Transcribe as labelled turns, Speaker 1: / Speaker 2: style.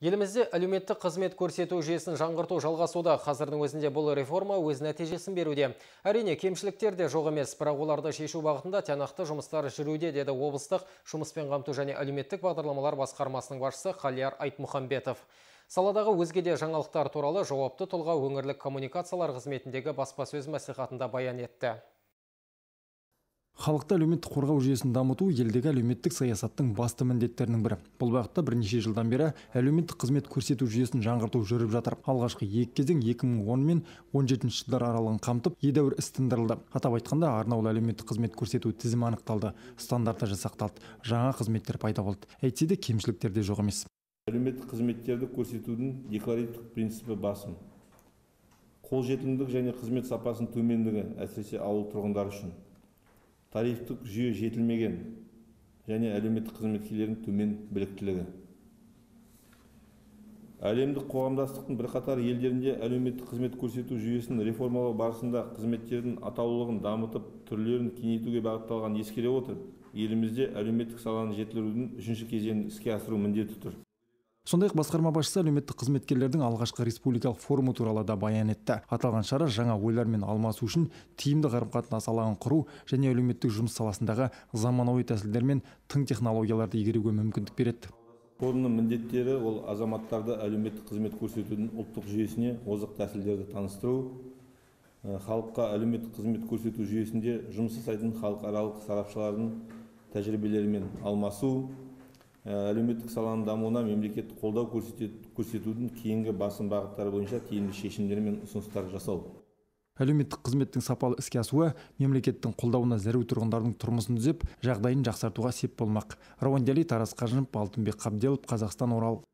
Speaker 1: Елімізде әлеуметтік қызмет көрсету жүйесін жаңғырту жалғасуда. Қазірдің өзінде бұл реформа өз нәтижесін беруде. Әрине, кемшіліктер де жоқ емес, бірақ оларды шешу бағытында тиянақты жұмыстар жүруде, деді облыстық жұмыспен қамту және әлеуметтік бағдарламалар басқармасының басшысы Қалияр Айтмұхамбетов. Саладағы өзге де жаңалықтар туралы жауапты тұлға өңірлік коммуникациялар қызметіндегі баспасөз мәслихатында баян етті.
Speaker 2: Халықты әлеуметтік қорғау жүйесін дамыту елдегі әлеуметтік саясаттың басты міндеттерінің бірі. Бұл бағытта бірнеше жылдан бері әлеуметтік қызмет көрсету жүйесін жаңғырту жүріп жатыр. Алғашқы екі кезең 2010 мен 17 жылдар аралығын қамтып, едәуір іс тындырылды. Атап айтқанда, арнаулы әлеуметтік қызмет көрсету тізімі анықталды, стандарты жасақталды, жаңа қызметтер пайда болды. Әйтсе де кемшіліктер де жоқ емес.
Speaker 3: Әлеуметтік қызметтерді көрсетудің декларативтік принципі басым. Қолжетімділік және қызмет сапасының төмендігі, әсіресе ауыл тұрғындары үшін. Тарифтік жүйе жетілмеген және әлеуметтік қызметкерлердің төмен біліктілігі. Әлемдік қоғамдастықтың бірқатар елдерінде әлеуметтік қызмет көрсету жүйесін реформалау барысында қызметтердің атаулығын дамытып, түрлерін кеңейтуге бағытталған ескере отырып, елімізде әлеуметтік саланы жетілдірудің 3-ші кезеңін іске асыру міндеті тұр.
Speaker 2: Сондай-ақ басқарма басшысы әлеуметтік қызметкерлердің алғашқы республикалық форумы туралы да баян етті. Аталған шара жаңа ойлармен алмасу үшін тиімді қарым-қатынас алаңын құру және әлеуметтік жұмыс саласындағы заманауи тәсілдер мен тың технологияларды игеруге мүмкіндік береді.
Speaker 3: Форумның міндеттері ол азаматтарды әлеуметтік қызмет көрсетудің ұлттық жүйесіне озық тәсілдерді таныстыру, халыққа әлеуметтік қызмет көрсету жүйесінде жұмыс жасайтын халықаралық сарапшылардың тәжірибелерімен алмасу, әлеуметтік саланың дамуына мемлекеттік қолдау көрсетудің кейінгі басым бағыттары бойынша тиімді шешімдер мен ұсыныстар жасау.
Speaker 2: Әлеуметтік қызметтің сапалы іске асуы мемлекеттің қолдауына зәру тұрғындардың тұрмысын түзеп, жағдайын жақсартуға сеп болмақ. Рауан Дәли, Тарас Қажынов, Алтынбек Қабделов, Қазақстан, Орал.